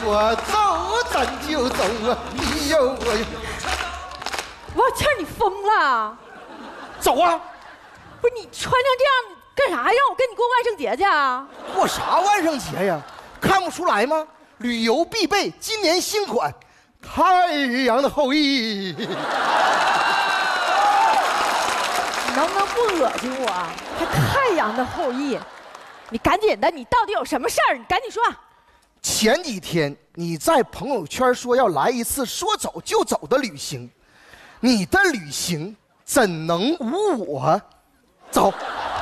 说走咱就走啊，你有我有。 王倩，你疯了？ 走啊！ 不是你穿成这样干啥呀？我跟你过万圣节去啊？ 过啥万圣节呀？看不出来吗？旅游必备，今年新款，太阳的后裔。 你能不能不恶心我？还太阳的后裔？你赶紧的，你到底有什么事儿？你赶紧说。 前几天你在朋友圈说要来一次说走就走的旅行，你的旅行怎能无我？走。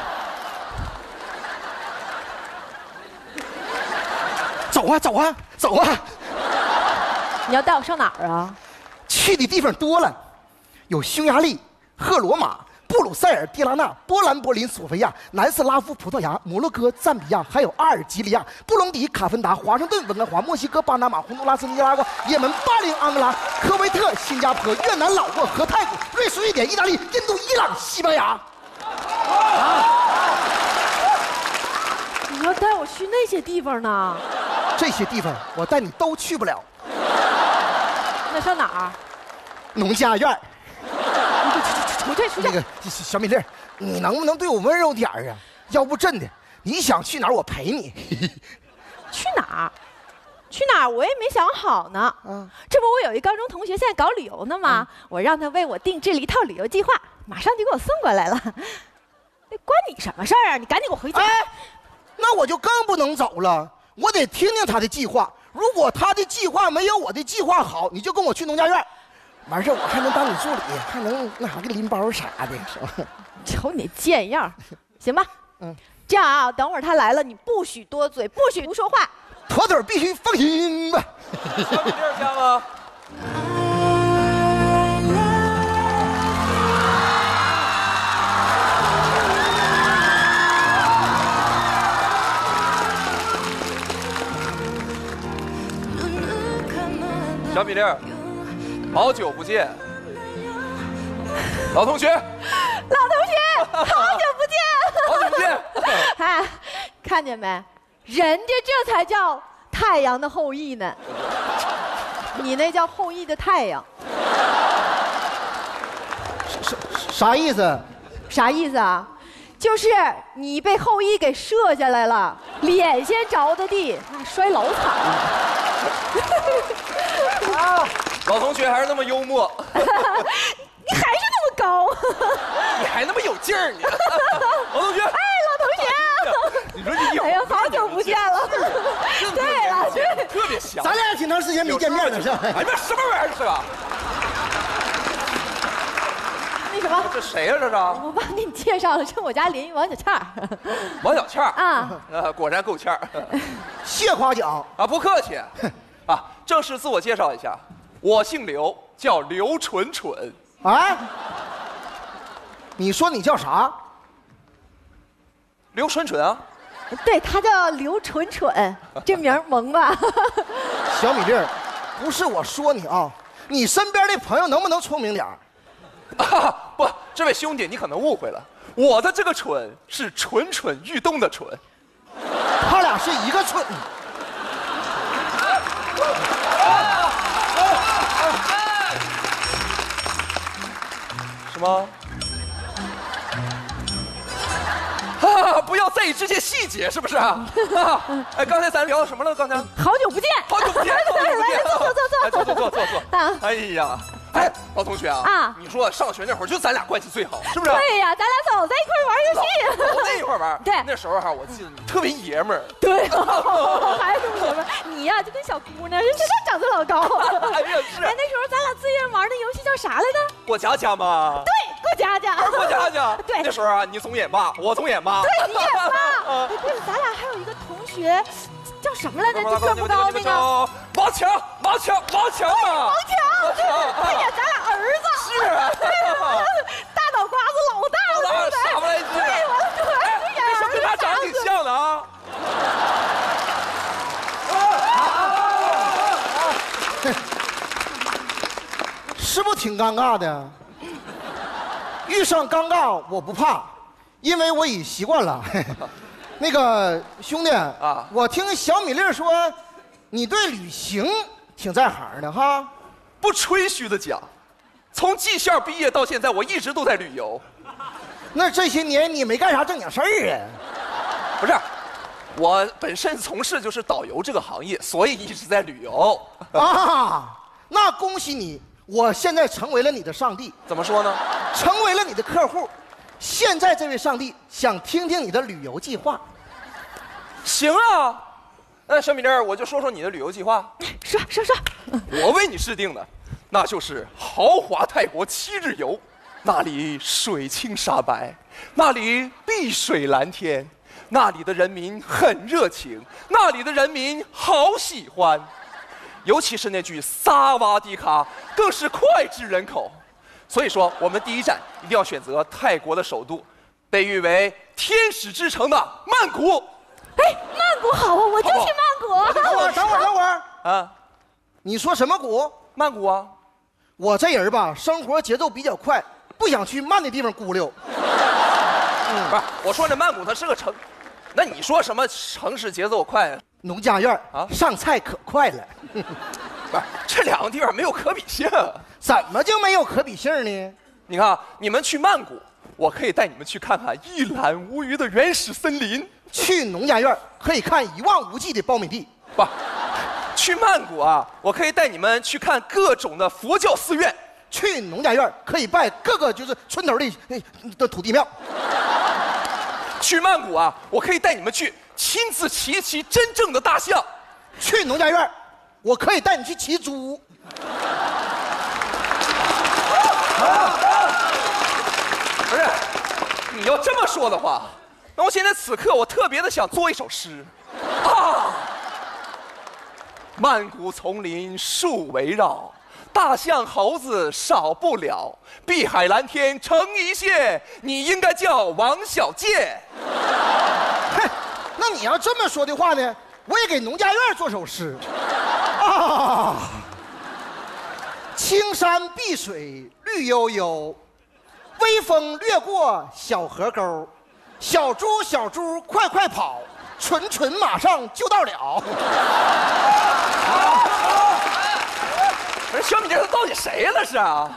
走啊走啊走啊！ 你要带我上哪儿啊？ 去的地方多了，有匈牙利、赫罗马、布鲁塞尔、蒂拉纳、波兰、柏林、索菲亚、南斯拉夫、葡萄牙、摩洛哥、赞比亚，还有阿尔及利亚、布隆迪、卡芬达、华盛顿、温哥华、墨西哥、巴拿马、洪都拉斯、尼加拉瓜、也门、巴林、安哥拉、科威特、新加坡、越南、老挝和泰国、瑞士、瑞典、意大利、印度、伊朗、西班牙。 你要带我去那些地方呢？ 这些地方我带你都去不了。 那上哪儿？ 农家院。 出去。 那个小米粒，你能不能对我温柔点啊？要不真的，你想去哪儿我陪你。 去哪儿？去哪儿？我也没想好呢。这不我有一高中同学现在搞旅游呢吗？我让他为我定制了一套旅游计划，马上就给我送过来了。那关你什么事儿啊？你赶紧给我回家。 哎，那我就更不能走了，我得听听他的计划。如果他的计划没有我的计划好，你就跟我去农家院。完事我还能当你助理，还能那啥给拎包啥的，是吧？ 瞅你贱样，行吧？这样啊，等会儿他来了，你不许多嘴，不许不说话， 妥妥必须放心吧。 小米粒家吗？小米粒，好久不见，老同学， 好久不见， 好久不见。 哎，看见没？人家这才叫太阳的后裔呢，你那叫后羿的太阳， 啥意思？ 啥意思啊？就是你被后羿给射下来了，脸先着的地，摔老惨了。 老同学还是那么幽默， 你还是那么高， 你还那么有劲儿呢，老同学。 哎，老同学， 你说你有？ 哎呀，好久不见了。对了， 特别香。 咱俩挺长时间没见面了，是吧？ 哎，这什么玩意儿是吧？ 那什么， 这谁呀？这是？ 我帮给你介绍了，这是我家邻居王小倩儿。 王小倩儿啊， 果然够欠儿。 谢夸奖啊，不客气。啊，正式自我介绍一下，我姓刘，叫刘蠢蠢。 啊！你说你叫啥？ 刘蠢蠢啊？ 对，他叫刘蠢蠢，这名儿萌吧？ 小米粒儿，不是我说你啊，你身边的朋友能不能聪明点儿？ 啊，不，这位兄弟，你可能误会了，我的这个蠢是蠢蠢欲动的蠢， 他俩是一个蠢。 什么？啊！不要在意这些细节，是不是啊？哎，刚才咱聊什么了？刚才好久不见， 好久不见，好久不见！ 来， 坐。哎呀，哎，老同学啊，你说上学那会儿就咱俩关系最好，是不是？ 对呀，咱俩老在一块玩游戏， 老在一块玩。 对， 那时候哈，我记得你特别爷们儿。 对，还是爷们儿。你呀，就跟小姑娘，人家长得老高。 哎呀，是。 哎，那时候咱俩自愿玩的游戏叫啥来着？ 过家家吗？ 对，过家家。 过家家。 对， 那时候啊，你总演爸，我总演妈。 对，你演妈。哎，对了，咱俩还有一个同学。叫什么来着？就个不高那个王强啊！ 王强，他演咱俩儿子。 是， 大脑瓜子老大了， 傻不来劲。 对，完了， 为什么跟他长得挺像的啊？ 是不是挺尴尬的？遇上尴尬我不怕，因为我已习惯了。那个兄弟啊，我听小米粒说， 你对旅行挺在行的哈。 不吹嘘的讲，从技校毕业到现在，我一直都在旅游。 那这些年你没干啥正经事儿啊？ 不是，我本身从事就是导游这个行业，所以一直在旅游。 啊，那恭喜你，我现在成为了你的上帝。 怎么说呢？ 成为了你的客户。现在这位上帝想听听你的旅游计划。 行啊，那小米粒儿，我就说说你的旅游计划。 说。 我为你制定的，那就是豪华泰国7日游，那里水清沙白，那里碧水蓝天，那里的人民很热情，那里的人民好喜欢，尤其是那句萨瓦迪卡，更是脍炙人口。所以说，我们第一站一定要选择泰国的首都，被誉为天使之城的曼谷。 哎，曼谷好啊，我就去曼谷。 等会儿啊！ 你说什么谷？ 曼谷啊！ 我这人吧，生活节奏比较快，不想去慢的地方咕溜。 不是，我说这曼谷它是个城，那你说什么城市节奏快啊？ 农家院啊，上菜可快了。 不是，这两个地方没有可比性。 怎么就没有可比性呢？ 你看，你们去曼谷，我可以带你们去看看一览无余的原始森林； 去农家院可以看一望无际的苞米地。 不，去曼谷啊，我可以带你们去看各种的佛教寺院； 去农家院可以拜各个就是村头的土地庙。 去曼谷啊，我可以带你们去亲自骑一骑真正的大象； 去农家院，我可以带你去骑猪。 不是，你要这么说的话，那我现在此刻我特别的想做一首诗啊！曼谷丛林树围绕，大象猴子少不了，碧海蓝天成一线，你应该叫王小贱。 哼，那你要这么说的话呢，我也给农家院做首诗啊。青山碧水绿悠悠，微风掠过小河沟，小猪小猪快快跑，纯纯马上就到了。 不是小米这到底谁了是啊？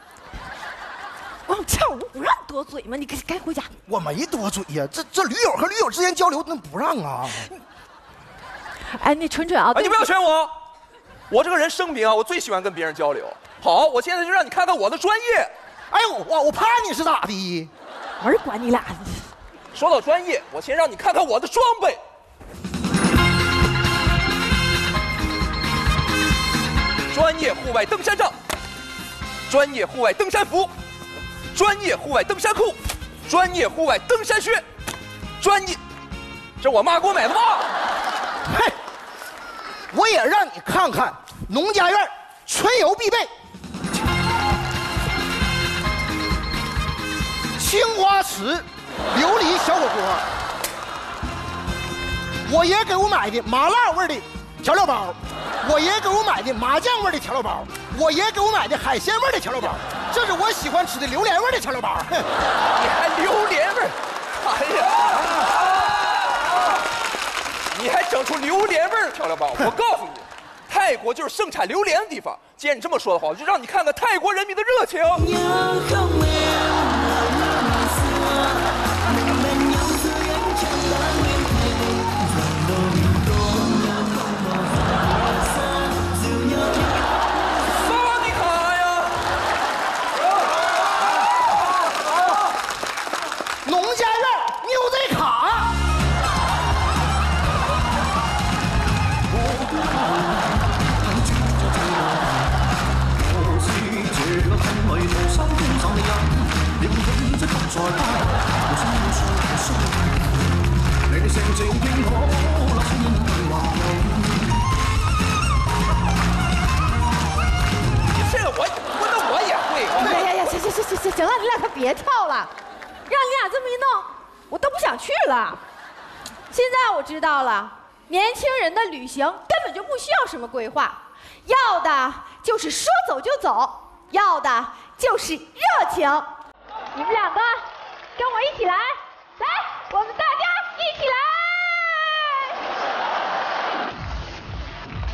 我跳舞不让多嘴吗？你该回家。 我没多嘴呀，这驴友和驴友之间交流那不让啊。 哎，那纯纯啊， 你不要选我。我这个人生平啊，我最喜欢跟别人交流。好，我现在就让你看看我的专业。 哎呦，我怕你是咋的？ 我是管你俩。 说到专业，我先让你看看我的装备。专业户外登山杖，专业户外登山服，专业户外登山裤，专业户外登山靴，专业，这我妈给我买的吧？ 嘿。我也让你看看农家院春游必备：青花瓷琉璃小火锅，我爷给我买的麻辣味的调料包，我爷给我买的麻酱味的调料包，我爷给我买的海鲜味的调料包，这是我喜欢吃的榴莲味的调料包。 你还榴莲味？哎呀！你还整出榴莲味儿的调料包？我告诉你，泰国就是盛产榴莲的地方。既然你这么说的话，我就让你看看泰国人民的热情。萨迪卡呀！ 农家院牛仔卡。 这个我也会。 呀，行了，你俩可别跳了，让你俩这么一弄，我都不想去了。现在我知道了，年轻人的旅行根本就不需要什么规划，要的就是说走就走，要的就是热情。你们两个跟我一起来，来，我们大家一起来。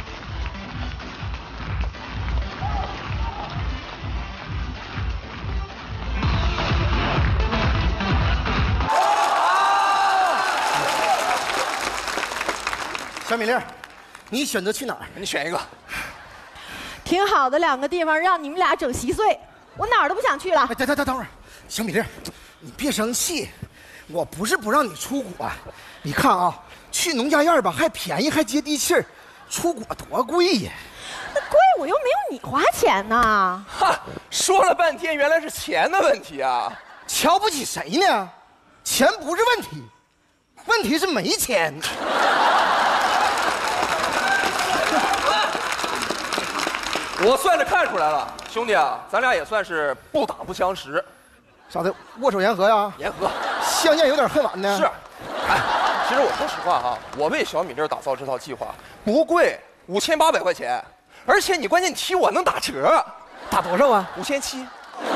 小米粒，你选择去哪儿？ 你选一个。 挺好的2个地方，让你们俩整稀碎，我哪儿都不想去了。 哎，等会儿，小米粒，你别生气，我不是不让你出国，你看啊，去农家院吧还便宜还接地气儿，出国多贵呀。 那贵我又没有你花钱呢。 哈，说了半天原来是钱的问题啊！ 瞧不起谁呢？钱不是问题，问题是没钱。 我算是看出来了，兄弟啊，咱俩也算是不打不相识。 啥的，握手言和呀？ 言和， 相见有点恨晚呢。 是，哎，其实我说实话哈，我为小米粒打造这套计划不贵，5800块钱，而且你关键提我能打折， 打多少啊 ？5700。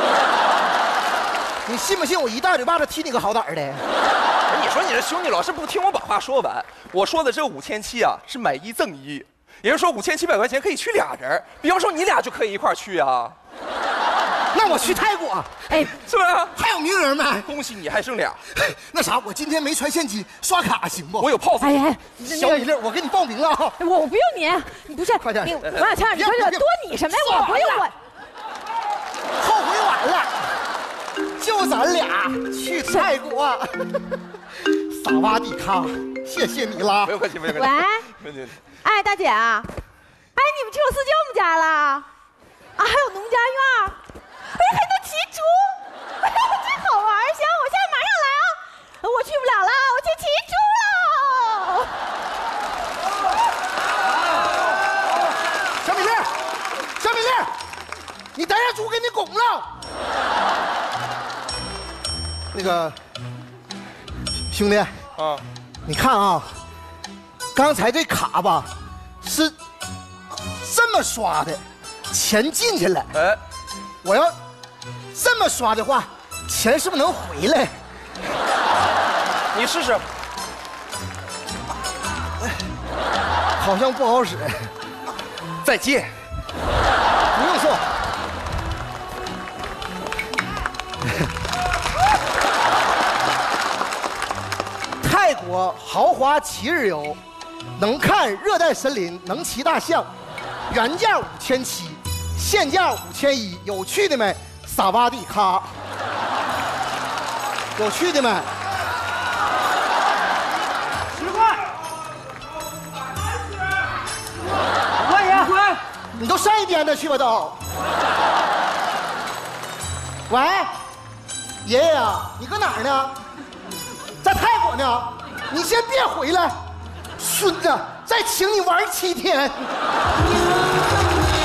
你信不信我一大嘴巴子踢你个好歹的？ 你说你这兄弟老是不听我把话说完，我说的这5700啊是买1赠1，也就是说5700块钱可以去俩人，比方说你俩就可以一块去啊。 那我去泰国， 哎， 是不是？ 还有名额没？ 恭喜你还剩俩。 那啥，我今天没揣现金，刷卡行不？ 我有 POS。 哎， 小米粒，我给你报名了啊！ 我不用你，你不是快点你王小强，你说这多你什么呀？我不用我。 后悔晚了，就咱俩去泰国，萨瓦迪卡，谢谢你了。 不用客气，不用客喂气。， 哎，大姐啊，哎，你们去我四舅母家了？啊，还有农家院，哎，还能骑猪，哎，真好玩！行，我现在马上来啊！我去不了了，我去骑猪喽！ 小米粒，小米粒，你带着猪给你拱了。那个兄弟啊，你看啊，刚才这卡吧是这么刷的，钱进去了。 哎， 我要这么刷的话，钱是不是能回来？ 你试试。 好像不好使。 再见。 不用送。泰国豪华7日游，能看热带森林，能骑大象，原价5700，现价5100。有趣的没？萨瓦迪卡。有趣的没 ？10块。5块钱。滚！ 你都上一边的去吧都。喂，爷爷啊，你搁哪儿呢？在泰国呢。你先别回来，孙子，再请你玩7天。